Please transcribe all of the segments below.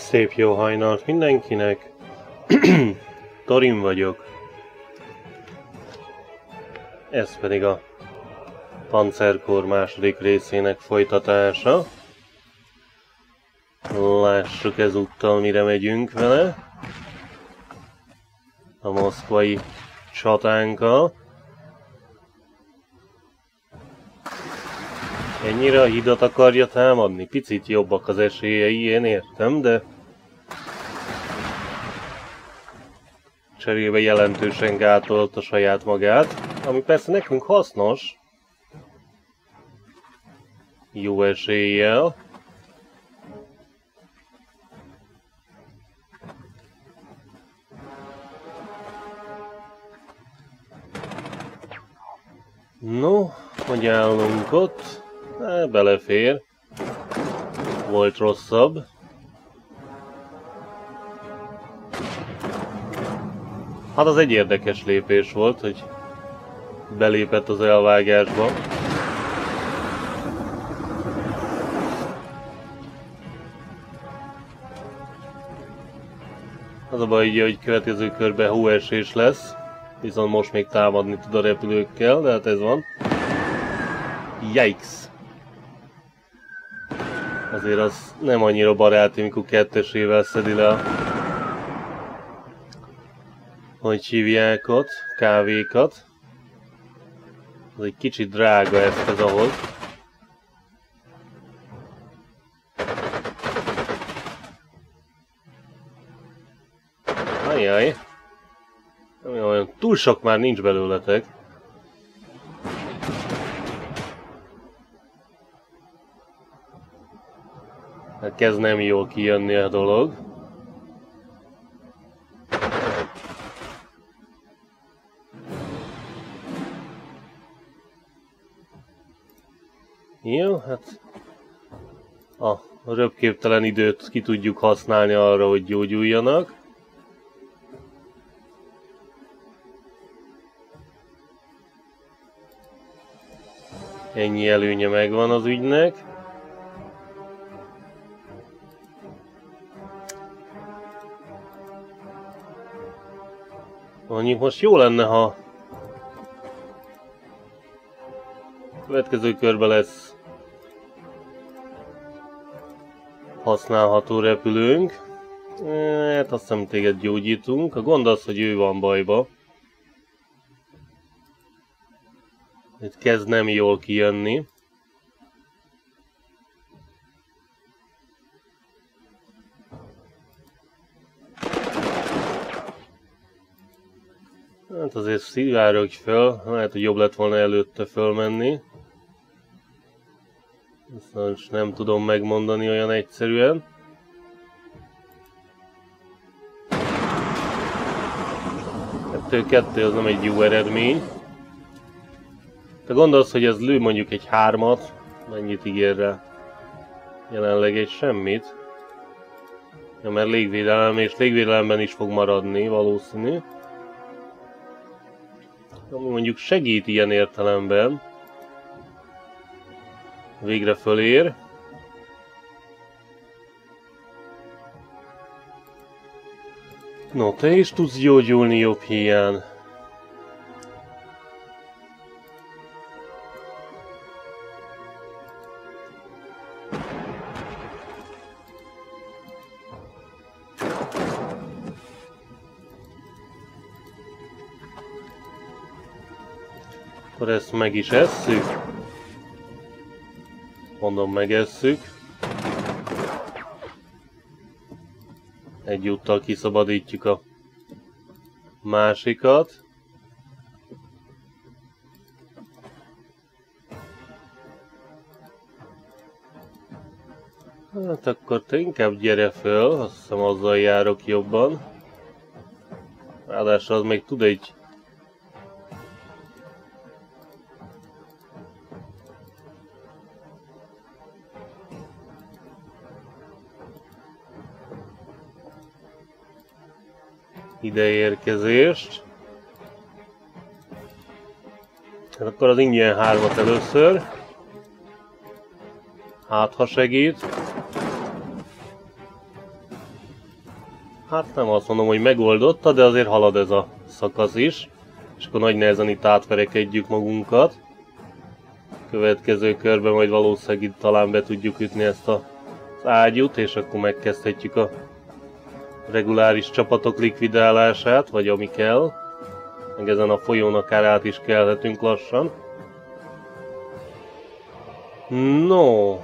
Szép jó hajnalt mindenkinek! Torin vagyok. Ez pedig a Panzerkorps második részének folytatása. Lássuk ezúttal, mire megyünk vele. A moszkvai csatánkkal. Ennyire a hidat akarja támadni? Picit jobbak az esélyei, én értem, de cserébe jelentősen gátolta saját magát, ami persze nekünk hasznos. Jó eséllyel. No, hogy állunk ott? Belefér. Volt rosszabb. Hát az egy érdekes lépés volt, hogy belépett az elvágásba. Az a baj, hogy következő körben hóesés lesz, viszont most még támadni tud a repülőkkel, de hát ez van. Yikes! Azért az nem annyira baráti, amikor kettesével szedi le a... hogy hívják ott? Kávékat. Ez egy kicsit drága eszköz ahhoz. Ajjaj! Olyan túl sok már nincs belőletek. Kezd nem jól kijönni a dolog. Jó, hát a röpképtelen időt ki tudjuk használni arra, hogy gyógyuljanak. Ennyi előnye megvan az ügynek. Mondjuk most jó lenne, ha következő körben lesz használható repülőnk. Hát azt hiszem, téged gyógyítunk. A gond az, hogy ő van bajba. Itt kezd nem jól kijönni. Hát azért szivárogj föl, lehet, hogy jobb lett volna előtte fölmenni. Ezt nem tudom megmondani olyan egyszerűen. Kettő az nem egy jó eredmény. Te gondolsz, hogy ez lő mondjuk egy 3-at, mennyit ígér rá? Jelenleg egy semmit. Ja, mert légvédelem, és légvédelemben is fog maradni valószínű. Ami mondjuk segít ilyen értelemben. Végre fölér. No, te is tudsz gyógyulni jobb híján. Akkor ezt meg is esszük. Mondom, megesszük. Egyúttal kiszabadítjuk a másikat. Hát akkor te inkább gyere föl, azt hiszem azzal járok jobban. Ráadásul az még tud egy ideérkezést. Hát akkor az ingyen 3-at először. Hát ha segít. Hát nem azt mondom, hogy megoldotta, de azért halad ez a szakasz is. És akkor nagy nehezen itt átverekedjük magunkat. Következő körben majd valószínűleg itt talán be tudjuk ütni ezt az ágyút, és akkor megkezdhetjük a reguláris csapatok likvidálását, vagy ami kell. Meg ezen a folyón akár át is kelhetünk lassan. No.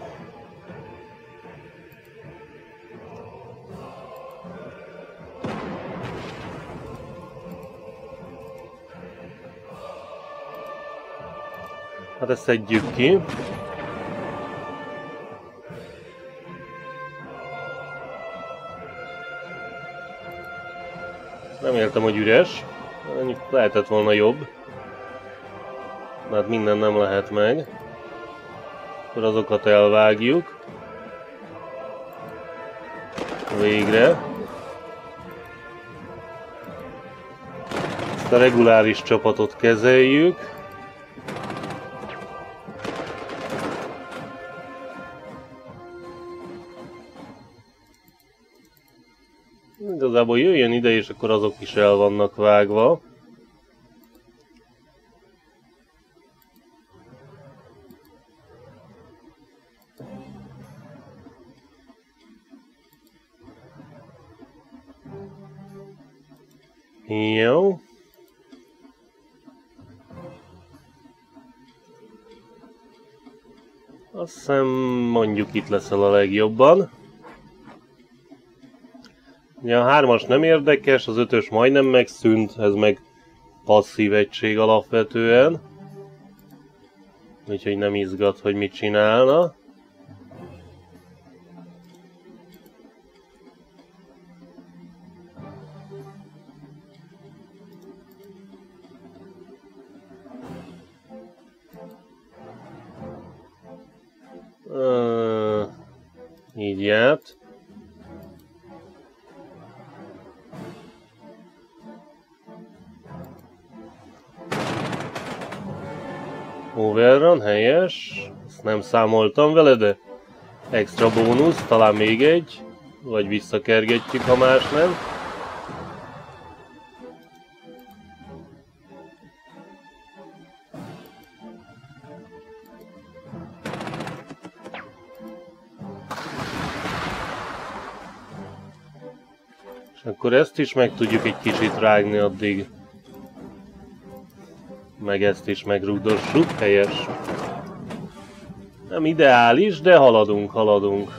Hát ezt szedjük ki. Reméltem, hogy üres. Lehetett volna jobb. De hát minden nem lehet meg. Akkor azokat elvágjuk. Végre. Ezt a reguláris csapatot kezeljük. Igazából jöjjön ide, és akkor azok is el vannak vágva. Jó. Azt hiszem, mondjuk itt leszel a legjobban. Ugye a 3-as nem érdekes, az 5-ös majdnem megszűnt, ez meg passzív egység alapvetően. Úgyhogy nem izgat, hogy mit csinálna. Így járt. Overrun, helyes. Ezt nem számoltam vele, de extra bónusz, talán még egy. Vagy visszakergetjük, ha más nem. És akkor ezt is meg tudjuk egy kicsit rágni addig. Meg ezt is megrugdossuk, helyes. Nem ideális, de haladunk, haladunk.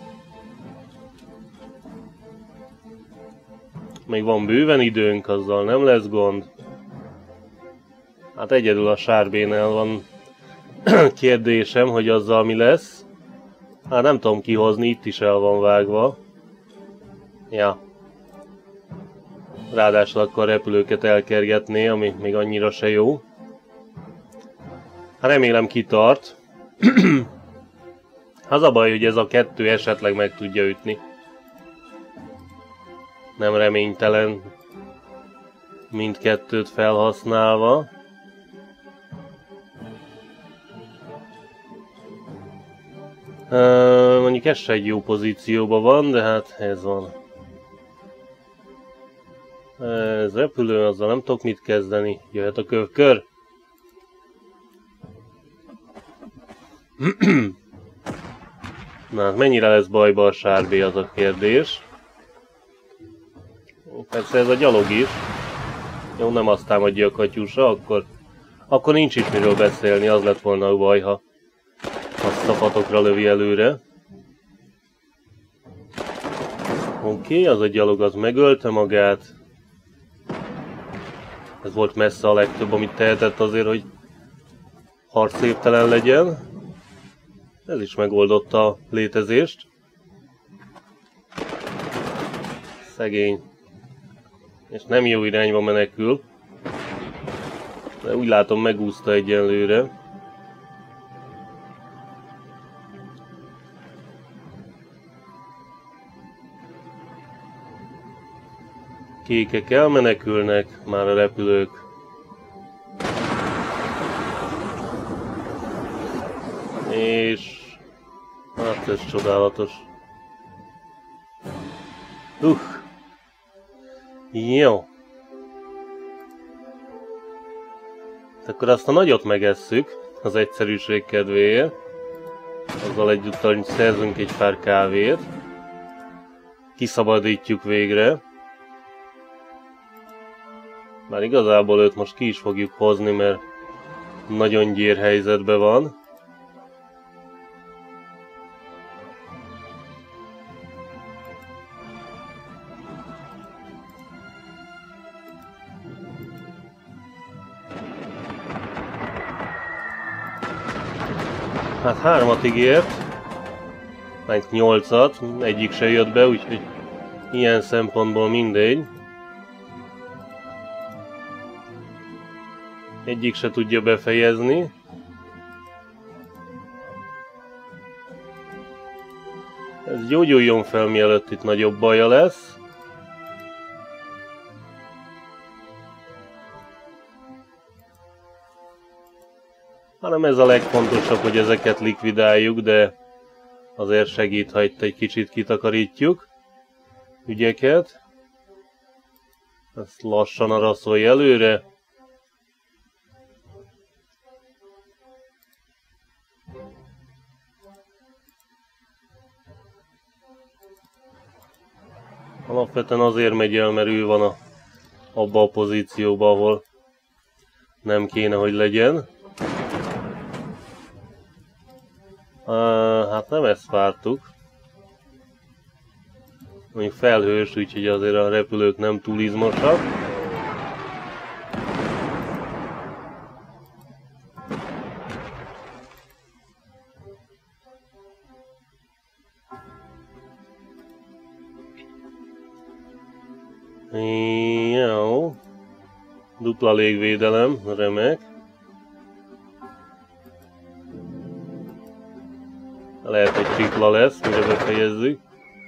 Még van bőven időnk, azzal nem lesz gond. Hát egyedül a sárbénel van kérdésem, hogy azzal mi lesz. Hát nem tudom kihozni, itt is el van vágva. Ja. Ráadásul akkor repülőket elkergetné, ami még annyira se jó. Hát remélem kitart. Az a baj, hogy ez a 2 esetleg meg tudja ütni. Nem reménytelen mindkettőt felhasználva. Mondjuk ez se egy jó pozícióban van, de hát ez van. Ez repülő, azzal nem tudok mit kezdeni. Jöhet a kövkör. Na hát mennyire lesz bajba a sárbé, az a kérdés. Persze ez a gyalog is. Jó, nem azt támadja a katyusa, akkor nincs is miről beszélni, az lett volna a baj, ha azt a patokra lövi előre. Oké, az a gyalog az megölte magát. Ez volt messze a legtöbb, amit tehetett azért, hogy harcéptelen legyen. Ez is megoldotta a létezést. Szegény. És nem jó irányba menekül. De úgy látom, megúszta egyenlőre. Kékek elmenekülnek, már a repülők. És... hát ez csodálatos. Jó. Akkor azt a nagyot megesszük az egyszerűség kedvéért. Azzal egyúttal szerzünk egy pár kávét. Kiszabadítjuk végre. Már igazából őt most ki is fogjuk hozni, mert nagyon gyér helyzetben van. Hát 3-at ígért, meg 8-at, egyik se jött be, úgyhogy ilyen szempontból mindegy. Egyik se tudja befejezni. Ez gyógyuljon fel, mielőtt itt nagyobb baja lesz. Hanem ez a legfontosabb, hogy ezeket likvidáljuk, de azért segít, ha itt egy kicsit kitakarítjuk ügyeket. Ezt lassan araszolj előre. Alapvetően azért megy el, mert ő van abba a pozícióba, ahol nem kéne, hogy legyen. Hát nem ezt vártuk. Mondjuk felhős, úgyhogy azért a repülők nem túl izmosak. Jó. Dupla légvédelem, remek. Lehet, hogy tripla lesz, mire befejezzük.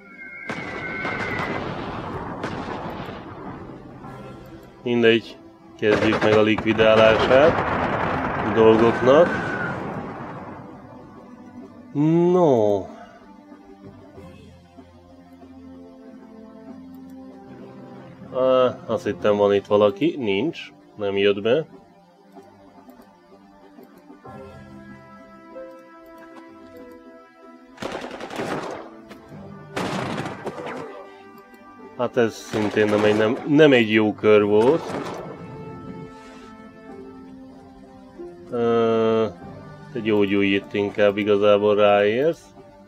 Mindegy, kezdjük meg a likvidálását a dolgoknak. No. Azt hittem van itt valaki, nincs, nem jött be. Hát ez szintén nem egy jó kör volt. Te gyógyulj itt inkább, igazából ráérsz.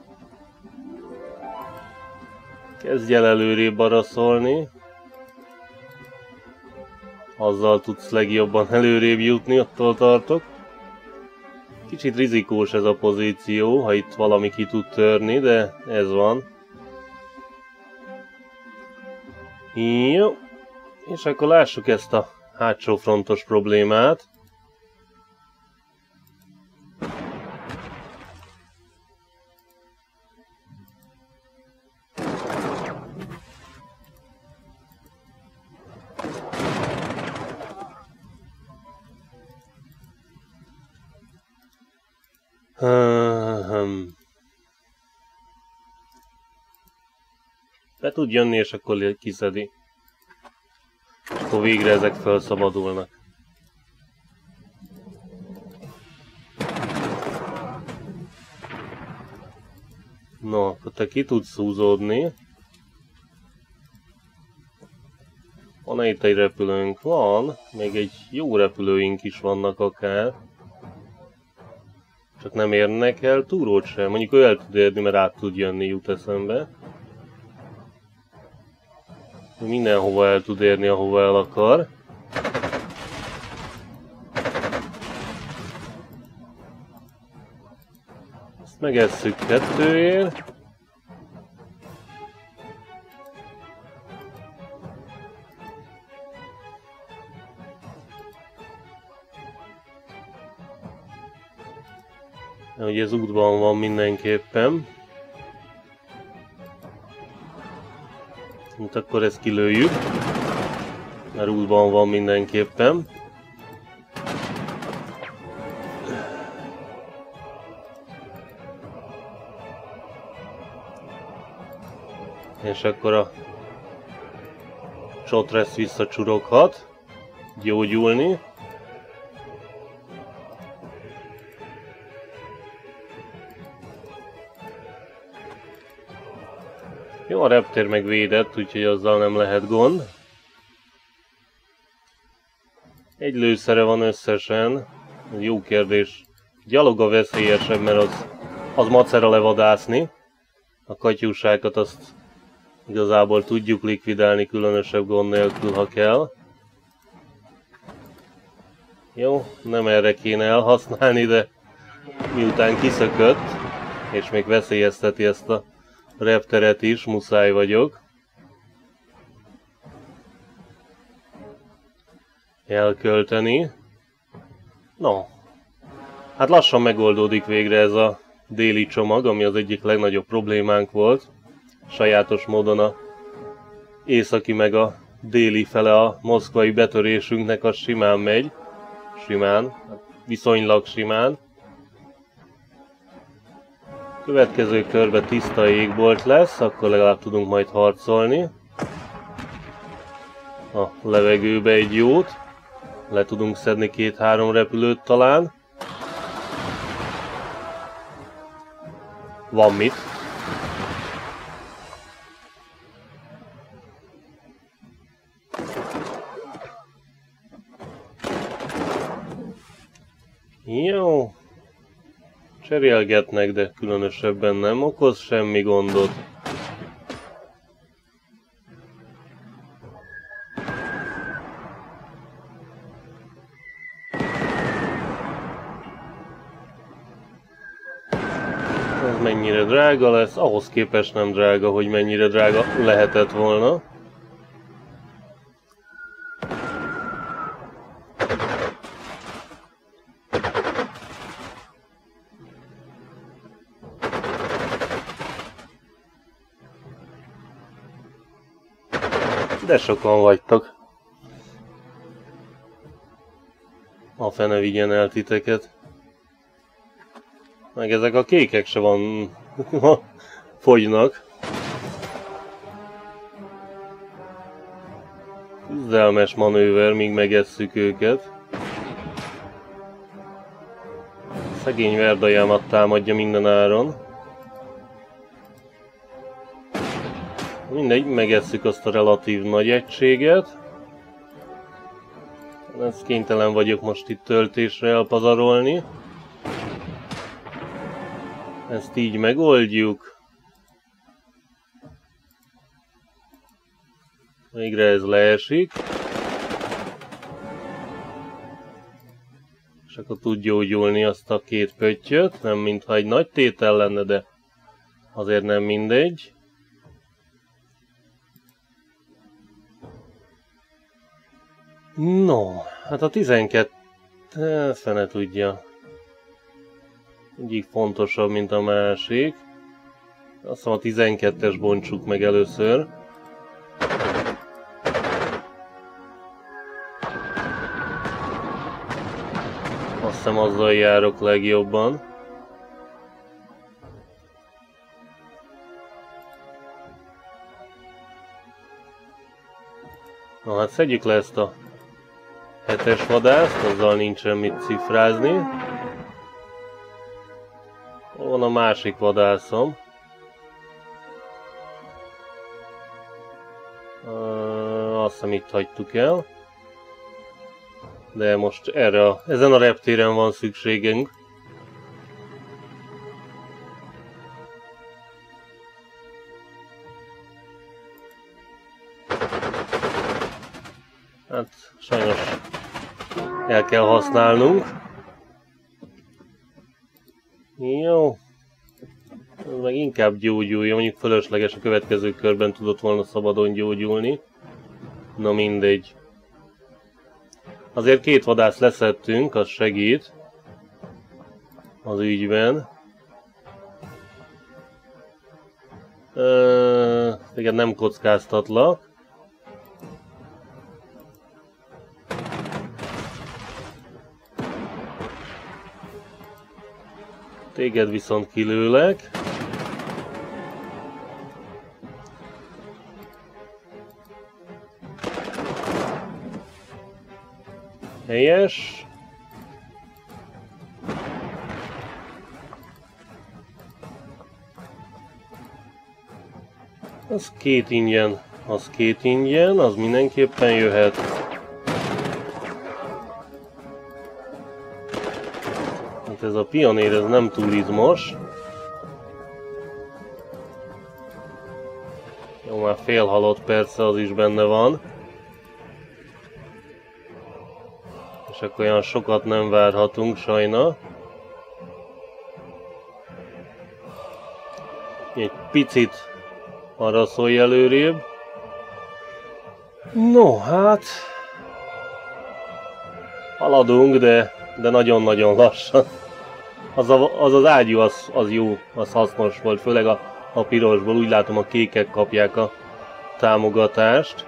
Kezdj el előrébb araszolni. Azzal tudsz legjobban előrébb jutni, attól tartok. Kicsit rizikós ez a pozíció, ha itt valami ki tud törni, de ez van. Jó, és akkor lássuk ezt a hátsó frontos problémát. Be tud jönni, és akkor kiszedi. Akkor végre ezek felszabadulnak. No, akkor te ki tudsz húzódni. Van itt egy repülőnk? Van. Még egy jó repülőink is vannak akár. Csak nem érnek el túrót sem. Mondjuk ő el tud érni, mert át tud jönni, jut eszembe. Mindenhova el tud érni, ahova el akar. Ezt megesszük 2-ért. Ugye ez útban van mindenképpen. Hát akkor ezt kilőjük, mert útban van mindenképpen. És akkor a Chotresz visszacsuroghat. Gyógyulni. Jó, a reptér meg védett, úgyhogy azzal nem lehet gond. Egy lőszere van összesen. Jó kérdés. Gyalog a veszélyesebb, mert az macera levadászni. A katyúsákat azt igazából tudjuk likvidálni különösebb gond nélkül, ha kell. Jó, nem erre kéne elhasználni, de miután kiszökött, és még veszélyezteti ezt a repteret is, muszáj vagyok elkölteni. No, hát lassan megoldódik végre ez a déli csomag, ami az egyik legnagyobb problémánk volt. Sajátos módon a északi meg a déli fele a moszkvai betörésünknek az simán megy. Simán, viszonylag simán. Következő körben tiszta égbolt lesz, akkor legalább tudunk majd harcolni. A levegőbe egy jót. Le tudunk szedni 2-3 repülőt talán. Van mit. Jó. Cserélgetnek, de különösebben nem okoz semmi gondot. Ez mennyire drága lesz? Ahhoz képest nem drága, hogy mennyire drága lehetett volna. De sokan vagytok. A fene vigyen el titeket. Meg ezek a kékek se van... fogynak. Küzdelmes manőver, míg megesszük őket. Szegény Verdajámat támadja minden áron. Mindegy, megesszük azt a relatív nagy egységet. Ezt kénytelen vagyok most itt töltésre elpazarolni. Ezt így megoldjuk. Végre ez leesik. És akkor tud gyógyulni azt a 2 pöttyöt. Nem mintha egy nagy tétel lenne, de azért nem mindegy. No, hát a 12... fene tudja. Egyik fontosabb, mint a másik. Azt hiszem a 12-es bontsuk meg először. Azt hiszem azzal járok legjobban. Na hát szedjük le ezt a 7-es vadászt, azzal nincsen mit cifrázni. Hol van a másik vadászom? Azt hiszem itt hagytuk el. De most ezen a reptéren van szükségünk. Hát sajnos el kell használnunk. Jó. Ez meg inkább gyógyulja, mondjuk fölösleges, a következő körben tudott volna szabadon gyógyulni. Na mindegy. Azért 2 vadászt leszettünk, az segít az ügyben. Téged nem kockáztatlak. Téged viszont kilőlek. Helyes. Az két ingyen, az mindenképpen jöhet. Hát ez a pionér, ez nem túl izmos. Jó, már fél halott persze, az is benne van. És akkor olyan sokat nem várhatunk, sajna. Egy picit arra szólj előrébb. No, hát... haladunk, de nagyon-nagyon lassan. Az ágyú, az jó, az hasznos volt, főleg a pirosból. Úgy látom, a kékek kapják a támogatást.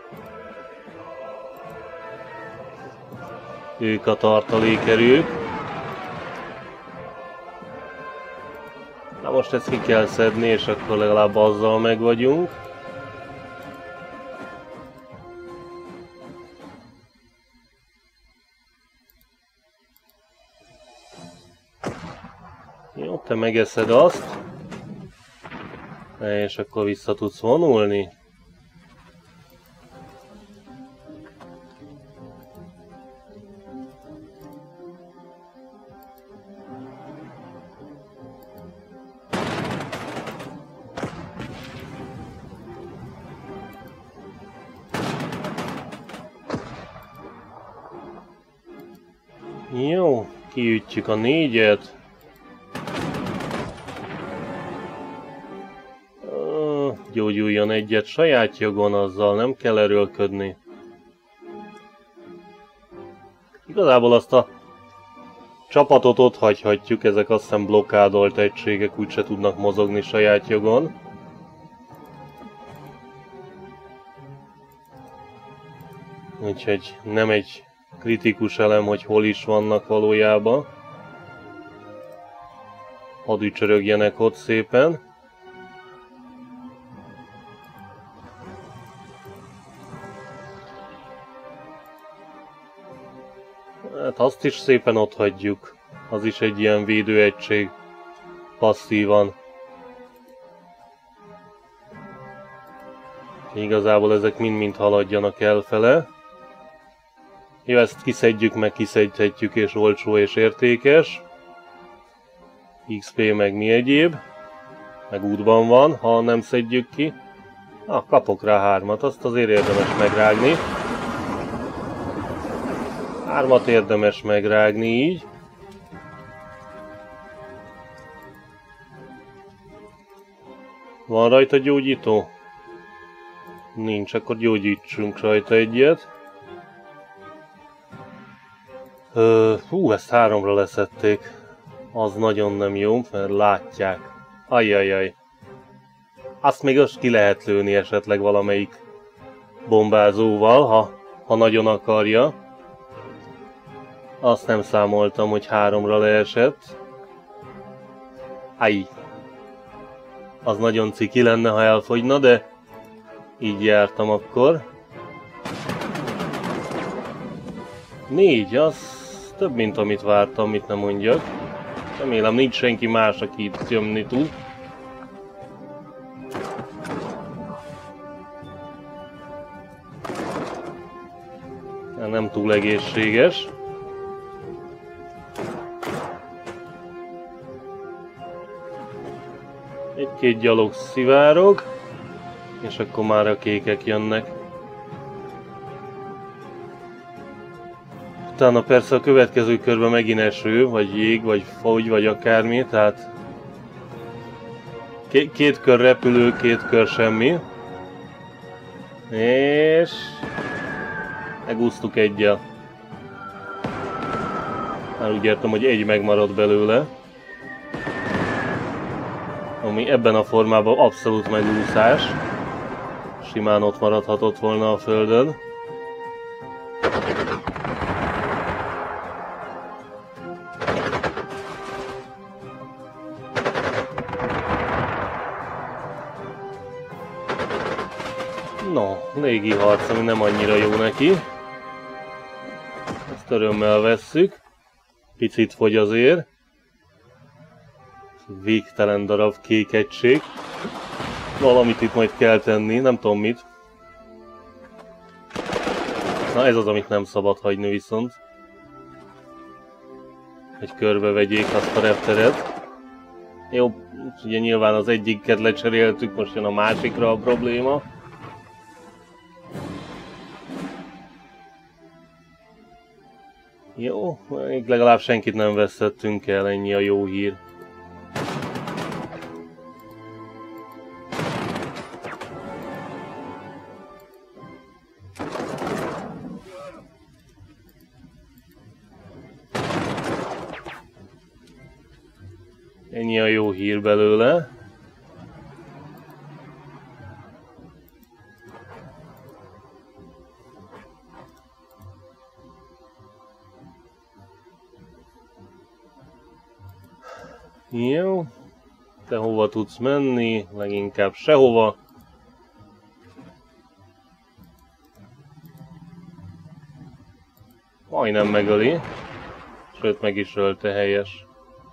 Ők a tartalékerők. Na most ezt ki kell szedni, és akkor legalább azzal meg vagyunk. Jó, te megeszed azt. És akkor vissza tudsz vonulni. Jó, kiütjük a 4-et. Gyógyuljon egyet saját jogon, azzal nem kell erőlködni. Igazából azt a csapatot ott hagyhatjuk, ezek azt hiszem blokkádolt egységek, úgyse tudnak mozogni saját jogon. Úgyhogy nem egy kritikus elem, hogy hol is vannak valójában. Hadd ücsörögjenek ott szépen. Hát azt is szépen ott hagyjuk. Az is egy ilyen védőegység. Passzívan. Igazából ezek mind-mind haladjanak elfele. Jó, ezt kiszedjük, meg kiszedhetjük, és olcsó és értékes. XP meg mi egyéb. Meg útban van, ha nem szedjük ki. Kapok rá 3-at, azt azért érdemes megrágni. 3-at érdemes megrágni így. Van rajta gyógyító? Nincs, akkor gyógyítsunk rajta egyet. Ezt 3-ra leszették. Az nagyon nem jó, mert látják. Ajjajjaj. Azt még azt ki lehet lőni esetleg valamelyik bombázóval, ha nagyon akarja. Azt nem számoltam, hogy 3-ra leesett. Aj. Az nagyon ciki lenne, ha elfogyna, de így jártam akkor. 4, az több, mint amit vártam, mit nem mondjak. Remélem nincs senki más, aki itt jönni tud. Nem túl egészséges. Egy-két gyalog szivárog, és akkor már a kékek jönnek. Utána persze a következő körben megint eső, vagy jég, vagy fogy, vagy akármi, tehát két kör repülő, 2 kör semmi. És megúsztuk egyel. Már úgy értem, hogy egy megmaradt belőle. Ami ebben a formában abszolút megúszás. Simán ott maradhatott volna a földön. No, légi harc, ami nem annyira jó neki. Ezt örömmel vesszük. Picit fogy azért. Végtelen darab kék egység. Valamit itt majd kell tenni, nem tudom mit. Na ez az, amit nem szabad hagyni viszont. Hogy körbevegyék azt a repteret. Jó, ugye nyilván az egyiket lecseréltük, most jön a másikra a probléma. Jó, még legalább senkit nem vesztettünk el, ennyi a jó hír. Ennyi a jó hír belőle. Jó. Te hova tudsz menni? Leginkább sehova. Majdnem megöli. Sőt, meg is ölte, helyes.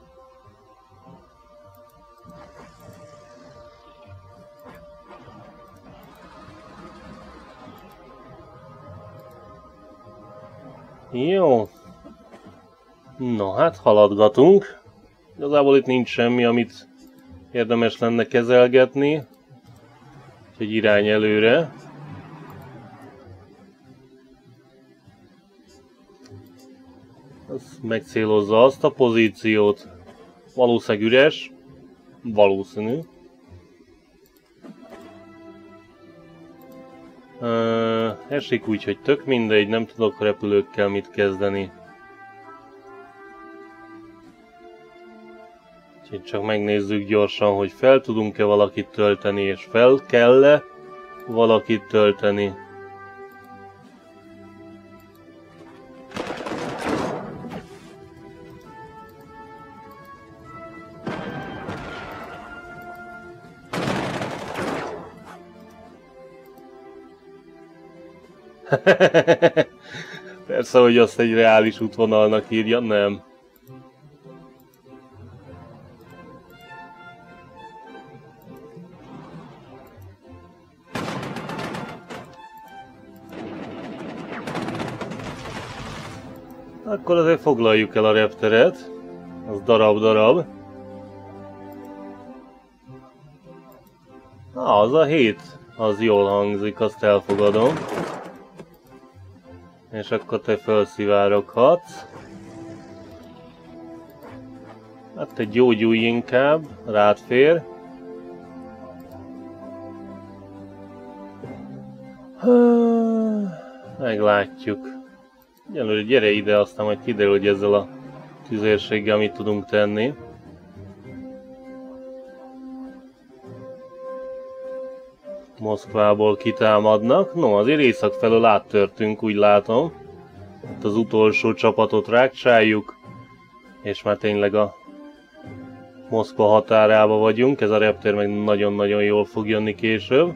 Jó. No, hát haladgatunk. Igazából itt nincs semmi, amit érdemes lenne kezelgetni. Úgyhogy irány előre. Az megcélozza azt a pozíciót. Valószínűleg üres. Valószínű. Esik úgy, hogy tök mindegy, nem tudok repülőkkel mit kezdeni. Úgyhogy csak megnézzük gyorsan, hogy fel tudunk-e valakit tölteni, és fel kell-e valakit tölteni. Persze, hogy azt egy reális útvonalnak írja, nem. Akkor azért foglaljuk el a repteret. Az darab-darab. Az a 7. Az jól hangzik, azt elfogadom. És akkor te felszivároghatsz. Hát te gyógyulj inkább, rád fér. Meglátjuk. Egyelőre gyere ide, aztán majd kiderül, hogy ezzel a tüzérséggel mit tudunk tenni. Moszkvából kitámadnak. No, azért észak felől áttörtünk, úgy látom. Itt az utolsó csapatot rákcsáljuk. És már tényleg a Moszkva határába vagyunk. Ez a reptér meg nagyon-nagyon jól fog jönni később.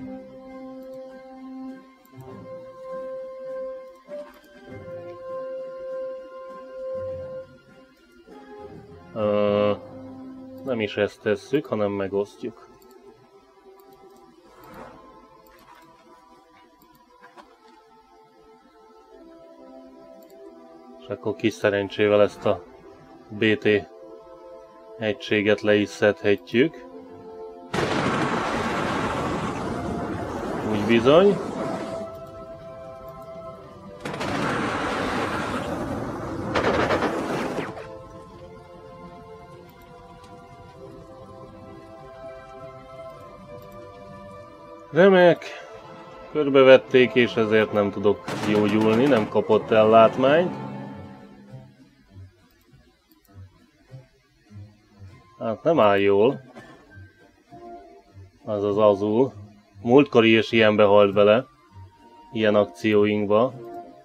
Nem is ezt tesszük, hanem megosztjuk. És akkor kis szerencsével ezt a BT egységet le is szedhetjük. Úgy bizony. Remek. Körbevették, és ezért nem tudok gyógyulni, nem kapott ellátmányt. Hát nem áll jól. Az az Azul. Múltkor is ilyenbe halt bele. Ilyen akcióinkba.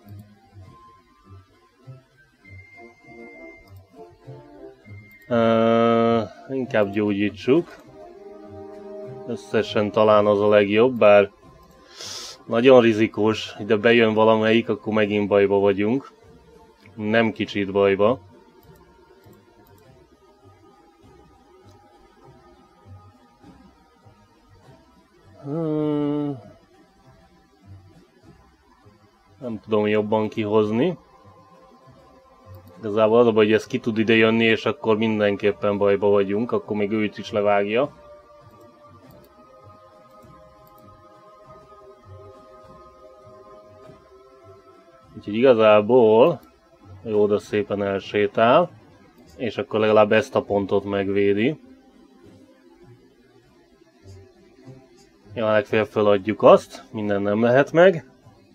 Inkább gyógyítsuk. Összesen talán az a legjobb, bár nagyon rizikós, ide bejön valamelyik, akkor megint bajba vagyunk. nem kicsit bajba. Nem tudom jobban kihozni. Igazából az a baj, hogy ez ki tud ide jönni, és akkor mindenképpen bajba vagyunk, akkor még őt is levágja. Úgyhogy igazából ő oda szépen elsétál, és akkor legalább ezt a pontot megvédi. Ja, legfeljebb feladjuk azt, minden nem lehet meg.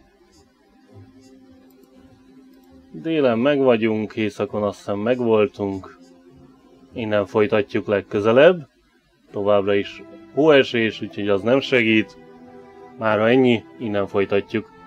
Délen meg vagyunk, északon azt hiszem megvoltunk. Innen folytatjuk legközelebb. Továbbra is hóesés, úgyhogy az nem segít. Mára ennyi, innen folytatjuk.